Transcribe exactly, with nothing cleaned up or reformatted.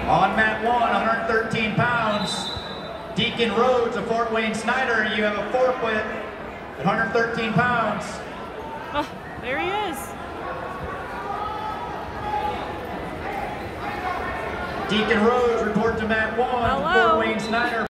On mat one, one hundred thirteen pounds, Deacon Rhodes of Fort Wayne Snyder, you have a forfeit at one hundred thirteen pounds. Oh, there he is. Deacon Rhodes, report to mat one, Hello. Fort Wayne Snyder.